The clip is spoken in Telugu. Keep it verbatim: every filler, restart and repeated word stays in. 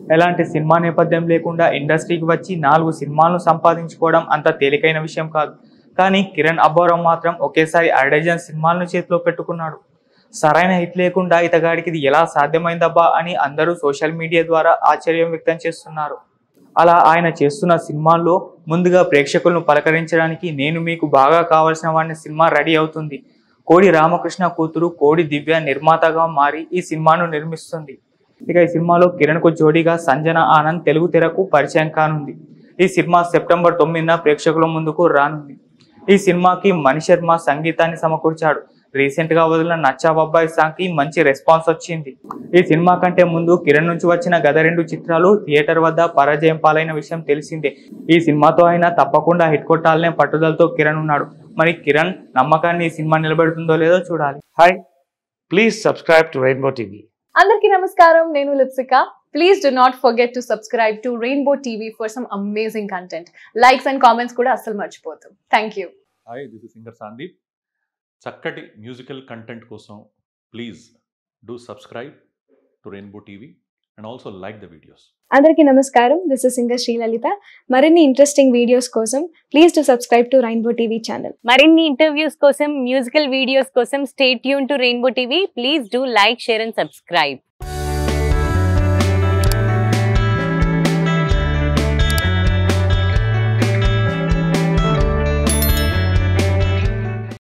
ఎలాంటి సినిమా నేపథ్యం లేకుండా ఇండస్ట్రీకి వచ్చి నాలుగు సినిమాలను సంపాదించుకోవడం అంత తేలికైన విషయం కాదు. కానీ కిరణ్ అబ్బవరం మాత్రం ఒకేసారి అరడజన్ సినిమాలను చేతిలో పెట్టుకున్నాడు. సరైన హిట్ లేకుండా ఇతగాడికి ఇది ఎలా సాధ్యమైందబ్బా అని అందరూ సోషల్ మీడియా ద్వారా ఆశ్చర్యం వ్యక్తం చేస్తున్నారు. అలా ఆయన చేస్తున్న సినిమాల్లో ముందుగా ప్రేక్షకులను పలకరించడానికి నేను మీకు బాగా కావాల్సిన వాడిని సినిమా రెడీ అవుతుంది. కోడి రామకృష్ణ కూతురు కోడి దివ్య నిర్మాతగా మారి ఈ సినిమాను నిర్మిస్తుంది. ఇక ఈ సినిమాలో కిరణ్కు జోడీగా సంజన ఆనంద్ తెలుగు తెరకు పరిచయం కానుంది. ఈ సినిమా సెప్టెంబర్ తొమ్మిదిన ప్రేక్షకుల ముందుకు రానుంది. ఈ సినిమాకి మణి శర్మ సంగీతాన్ని సమకూర్చాడు. రీసెంట్ గా వదిలిన నచ్చా బొబ్బాయి సాంగ్ కి మంచి రెస్పాన్స్ వచ్చింది. ఈ సినిమా కంటే ముందు కిరణ్ నుంచి వచ్చిన గత రెండు చిత్రాలు థియేటర్ వద్ద పరాజయం పాలైన విషయం తెలిసిందే. ఈ సినిమాతో అయినా తప్పకుండా హిట్ కొట్టాలనే పట్టుదలతో కిరణ్ ఉన్నాడు. మరి కిరణ్ నమ్మకాన్ని ఈ సినిమా నిలబెడుతుందో లేదో చూడాలి. Hi, please subscribe to Rainbow TV. అందరికీ నమస్కారం, నేను Lipsika. Please do not forget to subscribe to Rainbow T V for some amazing content. Likes and comments kuda asal marchipothu. Thank you. Hi, this is singer Sandeep. చక్కటి మ్యూజికల్ కంటెంట్ కోసం please do subscribe to Rainbow TV and also like the videos. అందరికీ నమస్కారం, దిస్ ఇస్ సింగర్ శ్రీలలిత. మరిన్ని ఇంట్రెస్టింగ్ వీడియోస్ కోసం please to subscribe to Rainbow TV channel. మరిన్ని ఇంటర్వ్యూస్ కోసం, మ్యూజికల్ వీడియోస్ కోసం stay tune to Rainbow TV. Please do like, share and subscribe.